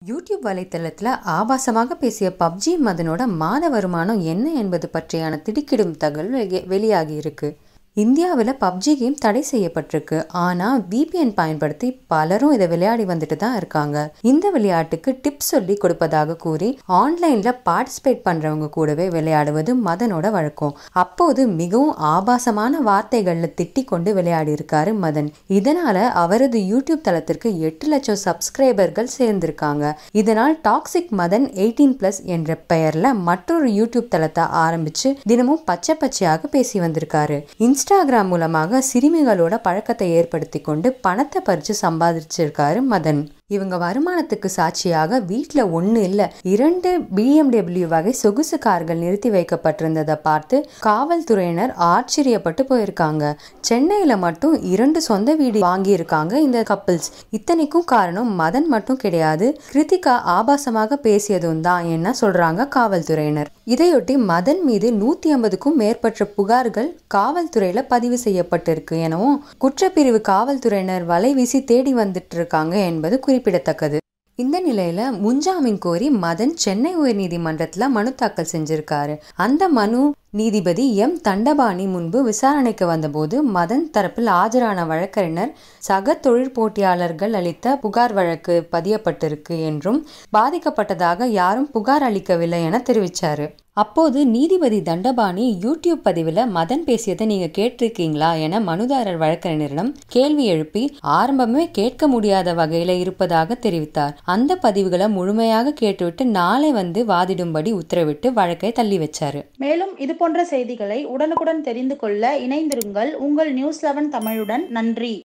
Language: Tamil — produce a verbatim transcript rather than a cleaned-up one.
யூடியூப் வலைத்தளத்துல ஆபாசமாக பேசிய பப்ஜி மதனோட மாத வருமானம் என்ன என்பது பற்றியான திடுக்கிடும் தகவல் வெளியாகி இருக்கு. இந்தியாவில் பப்ஜி கேம் தடை செய்யப்பட்டிருக்கு. ஆனால் விபிஎன் பயன்படுத்தி பலரும் இதை விளையாடி வந்துட்டு தான் இருக்காங்க. இந்த விளையாட்டுக்கு டிப்ஸ் சொல்லி கொடுப்பதாக கூறி ஆன்லைனில் பார்ட்டிசிபேட் பண்ணுறவங்க கூடவே விளையாடுவது மதனோட வழக்கம். அப்போது மிகவும் ஆபாசமான வார்த்தைகளில் திட்டி கொண்டு விளையாடி இருக்காரு மதன். இதனால அவரது யூடியூப் தளத்திற்கு எட்டு லட்சம் சப்ஸ்கிரைபர்கள் சேர்ந்திருக்காங்க. இதனால் டாக்ஸிக் மதன் எயிட்டீன் பிளஸ் என்ற பெயர்ல மற்றொரு யூடியூப் தளத்தை ஆரம்பிச்சு தினமும் பச்சை பச்சையாக பேசி வந்திருக்காரு. இன்ஸ்டாகிராம் மூலமாக சிறுமிகளோட பழக்கத்தை ஏற்படுத்தி கொண்டு பணத்தை பறிச்சு சம்பாதிச்சிருக்காரு மதன். இவங்க வருமானத்துக்கு சாட்சியாக வீட்டில் ஒன்று இல்லை இரண்டு பிஎம்டபிள்யூ வகை சொகுசு கார்கள் நிறுத்தி வைக்கப்பட்டிருந்ததை பார்த்து காவல்துறையினர் ஆச்சரியப்பட்டு போயிருக்காங்க. சென்னையில் மட்டும் இரண்டு சொந்த வீடு வாங்கியிருக்காங்க இந்த கப்பிள்ஸ். இத்தனைக்கும் காரணம் மதன் மட்டும் கிடையாது, கிருத்திகா ஆபாசமாக பேசியதும் தான் என்ன சொல்றாங்க காவல்துறையினர். இதையொட்டி மதன் மீது நூத்தி ஐம்பதுக்கும் மேற்பட்ட புகார்கள் காவல்துறையில பதிவு செய்யப்பட்டிருக்கு எனவும் குற்றப்பிரிவு காவல்துறையினர் வலை வீசி தேடி வந்துட்டு இருக்காங்க என்பது குறிப்பிடத்தக்கது. இந்த நிலையில முன்ஜாமீன் கோரி மதன் சென்னை உயர் நீதிமன்றத்துல மனு தாக்கல் செஞ்சிருக்காரு. அந்த மனு நீதிபதி எம் தண்டபாணி முன்பு விசாரணைக்கு வந்தபோது மதன் தரப்பில் ஆஜரான வழக்கறிஞர் சக தொழில் போட்டியாளர்கள் அளித்த புகார் வழக்கு பதியப்பட்டிருக்கு என்றும் பாதிக்கப்பட்டதாக யாரும் புகார் அளிக்கவில்லை என தெரிவிச்சாரு. அப்போது நீதிபதி தண்டபாணி யூடியூப் பதிவில் மதன் பேசியதை நீங்க கேட்டிருக்கீங்களா என மனுதாரர் வழக்கறிஞரிடம் கேள்வி எழுப்பி ஆரம்பமே கேட்க முடியாத வகையில இருப்பதாக தெரிவித்தார். அந்த பதிவுகளை முழுமையாக கேட்டுவிட்டு நாளை வந்து வாதிடும்படி உத்தரவிட்டு வழக்கை தள்ளி வச்சாரு. மேலும் இது போன்ற செய்திகளை உடனுக்குடன் தெரிந்து கொள்ள இணைந்திருங்கள் உங்கள் நியூஸ் லெவன் தமிழுடன். நன்றி.